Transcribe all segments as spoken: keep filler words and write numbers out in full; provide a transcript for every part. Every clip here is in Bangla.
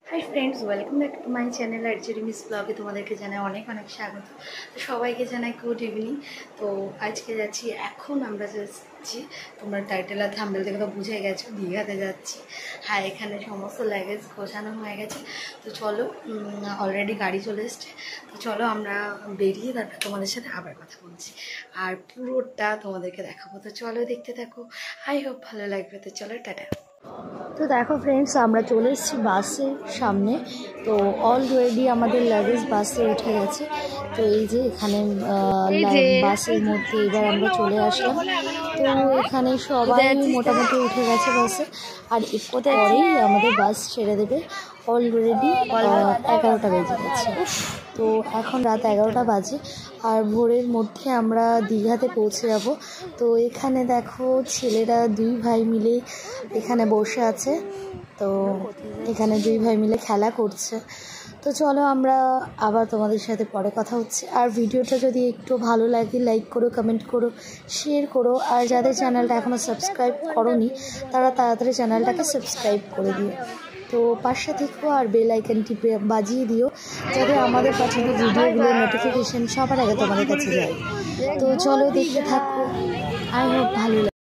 High friends, welcome back to my channel RJD miss ব্লগে তোমাদেরকে জানাই অনেক অনেক স্বাগত। তো সবাইকে জানাই গুড ইভিনিং। তো আজকে যাচ্ছি, এখন আমরা যাচ্ছি, তোমরা টাইটেল আর থাম্বনেল থেকে তো বুঝে গেছো, দীঘাতে যাচ্ছি। হ্যাঁ, এখানে সমস্ত লাগেজ গোছানো হয়ে গেছে। তো চলো, অলরেডি গাড়ি চলে এসছে। তো চলো আমরা বেরিয়ে তারপর তোমাদের সাথে আবার কথা বলছি, আর পুরোটা তোমাদেরকে দেখাবো। তো চলো দেখতে থাকো, আই হোপ ভালো লাগবে। তো চলো, টাটা। তো দেখো ফ্রেন্ডস, আমরা চলে এসেছি বাসের সামনে। তো অলরেডি আমাদের লাগেজ বাসে উঠে গেছে। তো এই যে এখানে বাসের মধ্যে এবার আমরা চলে আসলাম। তো এখানে সবাই মোটামুটি উঠে গেছে বাসে, আর একটু পরেই আমাদের বাস ছেড়ে দেবে। অলরেডি এগারোটা বেজে গেছে। তো এখন রাত এগারোটা বাজে, আর ভোরের মধ্যে আমরা দীঘাতে পৌঁছে যাব। তো এখানে দেখো ছেলেরা দুই ভাই মিলে এখানে বসে আছে। তো এখানে দুই ভাই মিলে খেলা করছে। তো চলো আমরা আবার তোমাদের সাথে পরে কথা হচ্ছে। আর ভিডিওটা যদি একটু ভালো লাগে লাইক করো, কমেন্ট করো, শেয়ার করো। আর যাদের চ্যানেলটা এখনও সাবস্ক্রাইব করোনি তারা তাড়াতাড়ি চ্যানেলটাকে সাবস্ক্রাইব করে দিও। তো পাশে থেকো আর বেল আইকনটি বাজিয়ে দিও, যাতে আমাদের পছন্দের ভিডিওগুলোর নোটিফিকেশান সবার আগে তোমাদের কাছে যায়। তো চলো দেখতে থাকো, আই হোপ ভালো লাগে।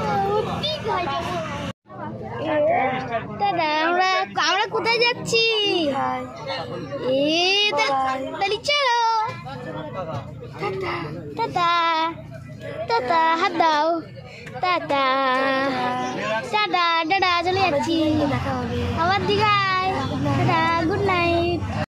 দাদা আমরা আমরা কোথায় যাচ্ছি? এ তাহলে চলো। টাটা টাটা, হাত দাও। টাটা টাটা টাটা, চলে যাচ্ছি আবার দীঘায়। Tata, good night.